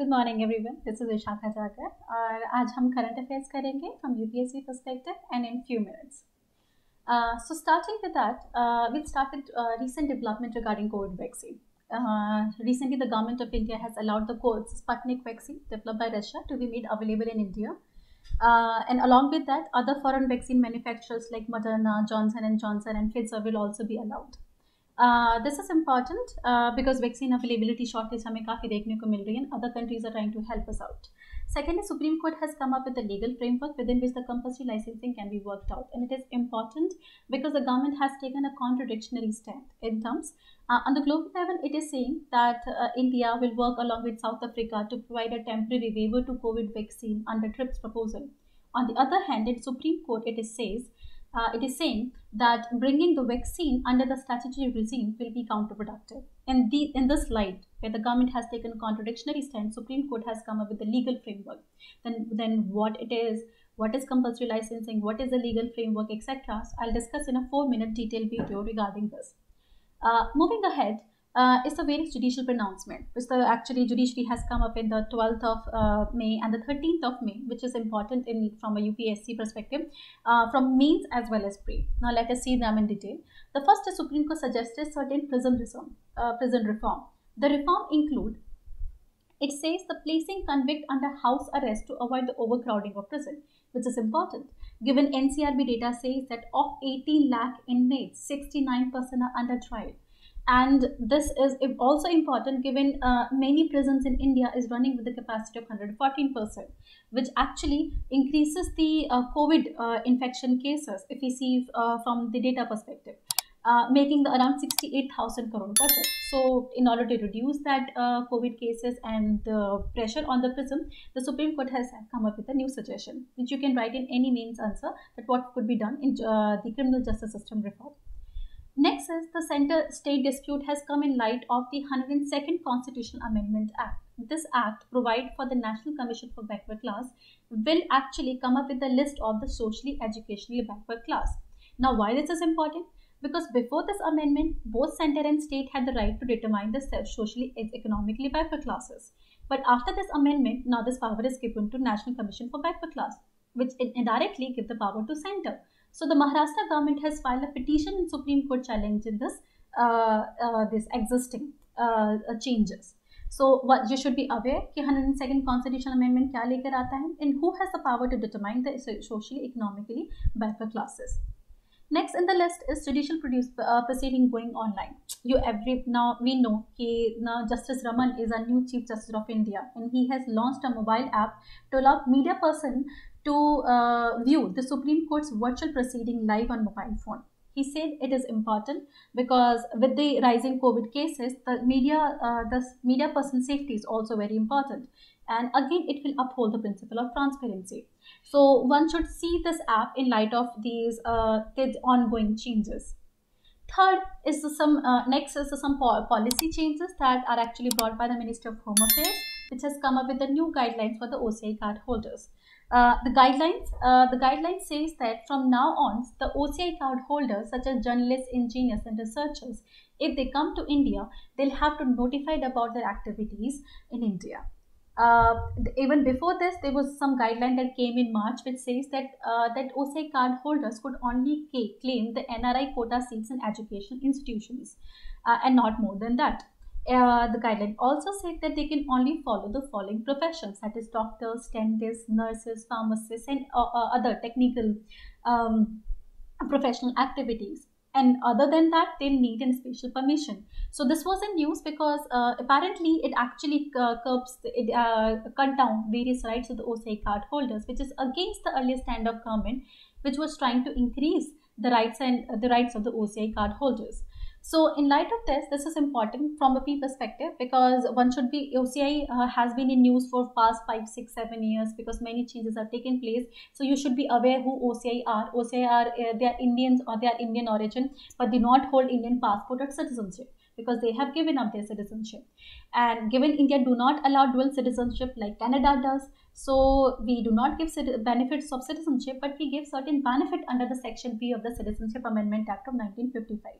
Good morning everyone, this is Vishakha Jakar और आज हम करंट अफेयर्स करेंगे from UPSC perspective and in few minutes. So starting with that, we'll start with recent development regarding COVID vaccine. Recently, the government of India has allowed the Sputnik vaccine developed by Russia to be made available in India. And along with that, other foreign vaccine manufacturers like Moderna, Johnson and Johnson and Pfizer will also be allowed. This is important because vaccine availability shortage हमें काफ़ी देखने को मिल रही है. Other countries are trying to help us out. Secondly, Supreme Court has come up with a legal framework within which the compulsory licensing can be worked out, and it is important because the government has taken a contradictory stand in terms. On the global level, it is saying that India will work along with South Africa to provide a temporary waiver to COVID vaccine under TRIPS proposal. On the other hand, in Supreme Court, it is saying that bringing the vaccine under the statutory regime will be counterproductive. In this light, where the government has taken a contradictory stand, Supreme Court has come up with a legal framework. Then what it is, what is compulsory licensing, what is the legal framework, etc. So I'll discuss in a 4-minute detailed video regarding this. Moving ahead, is the various judicial pronouncement, which the actually judiciary has come up in the 12th of May and the 13th of May, which is important from a UPSC perspective, from means as well as pre. Now let us see them in detail. The first is Supreme Court suggested certain prison reform. The reform include, it says the placing convict under house arrest to avoid the overcrowding of prison, which is important. Given NCRB data says that of 18 lakh inmates, 69% are under trial. And this is also important given many prisons in India is running with the capacity of 114%, which actually increases the COVID infection cases if we see from the data perspective, making the around 68,000 crore budget. So in order to reduce that COVID cases and the pressure on the prison, the Supreme Court has come up with a new suggestion, which you can write in any means answer that what could be done in the criminal justice system reform. Next is the center-state dispute has come in light of the 102nd Constitutional Amendment Act. This act provides for the National Commission for Backward Class will actually come up with a list of the socially educationally backward class. Now why this is important? Because before this amendment, both center and state had the right to determine the socially and economically backward classes. But after this amendment, now this power is given to National Commission for Backward Class, which indirectly gives the power to center. So the Maharashtra government has filed a petition in Supreme Court challenging this existing changes. So what you should be aware कि 102nd Constitutional Amendment क्या लेकर आता है and who has the power to determine the socially economically backward classes. Next in the list is judicial proceeding going online. Now we know that Justice Raman is a new Chief Justice of India, and he has launched a mobile app to allow media person to view the Supreme Court's virtual proceeding live on mobile phone. He said it is important because with the rising COVID cases, the media person's safety is also very important. And again, it will uphold the principle of transparency. So one should see this app in light of these ongoing changes. Third is next is some policy changes that are actually brought by the Ministry of Home Affairs, which has come up with the new guidelines for the OCI card holders. The guidelines says that from now on, the OCI card holders such as journalists, engineers and researchers, if they come to India, they'll have to notify about their activities in India. Even before this, there was some guideline that came in March which says that OCI card holders could only claim the NRI quota seats in education institutions and not more than that. The guideline also said that they can only follow the following professions, that is doctors, dentists, nurses, pharmacists and other technical professional activities. And other than that, they'll need a special permission. So this was in news because apparently it actually cut down various rights of the OCI card holders, which is against the earlier stand of government, which was trying to increase the rights of the OCI card holders. So in light of this is important from a P perspective because OCI has been in news for past 5, 6, 7 years because many changes have taken place. So you should be aware who OCI are. OCI are, they are Indians or they are Indian origin, but do not hold Indian passport or citizenship because they have given up their citizenship. And given India do not allow dual citizenship like Canada does, so we do not give benefits of citizenship, but we give certain benefit under the Section B of the Citizenship Amendment Act of 1955.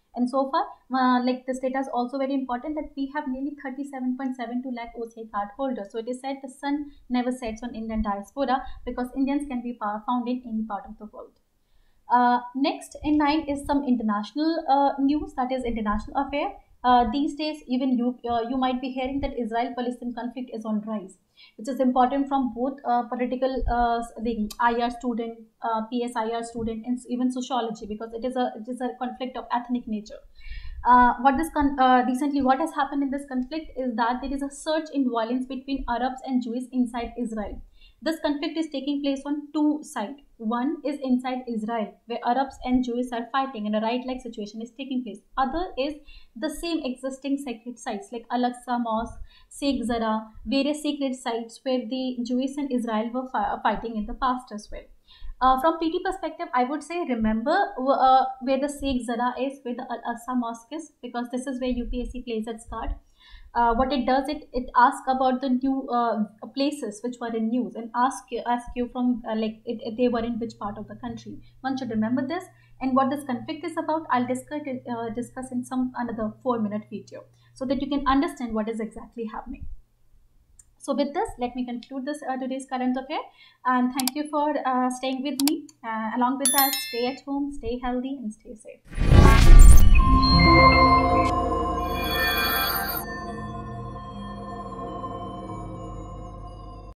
And so far, like this data is also very important, that we have nearly 37.72 lakh OCI card holders. So it is said the sun never sets on Indian diaspora, because Indians can be found in any part of the world. Next in line is some international news, that is international affair. These days, even you might be hearing that Israel-Palestine conflict is on rise, which is important from both political, the IR student, PSIR student, and even sociology, because it is a conflict of ethnic nature. Recently, what has happened in this conflict is that there is a surge in violence between Arabs and Jews inside Israel. This conflict is taking place on two sides. One is inside Israel, where Arabs and Jews are fighting, and a riot-like situation is taking place. Other is the same existing sacred sites like Al-Aqsa Mosque, Sheikh Zara, various sacred sites where the Jews and Israel were fighting in the past as well. From PT perspective, I would say remember where the Sheikh Zara is, where the Al-Aqsa Mosque is, because this is where UPSC plays its card. What it does, it asks about the new places which were in news, and ask you from they were in which part of the country. One should remember this, and what this conflict is about, I'll discuss in some another 4-minute video, so that you can understand what is exactly happening. So with this, let me conclude this today's current affair, and thank you for staying with me. Along with that, stay at home, stay healthy, and stay safe.